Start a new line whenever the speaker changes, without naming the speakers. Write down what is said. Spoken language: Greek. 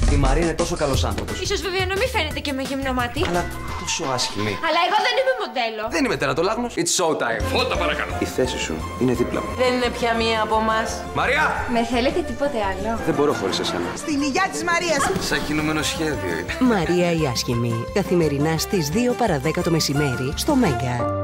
Η Μαρία είναι τόσο καλός άνθρωπος.
Ίσως βέβαια να μην φαίνεται και με γυμνό μάτι.
Αλλά τόσο άσχημη.
Αλλά εγώ δεν είμαι μοντέλο.
Δεν είμαι τερατολάγνος. It's show time. Φώτα παρακαλώ. Η θέση σου είναι δίπλα μου.
Δεν είναι πια μία από εμάς.
Μαρία!
Με θέλετε τίποτε άλλο?
Δεν μπορώ χωρίς εσένα.
Στην υγειά της Μαρίας.
Σαν κινούμενο σχέδιο είναι.
Μαρία η Άσχημη. Καθημερινά στις 2 παρα 10 το μεσημέρι στο Μέγκα.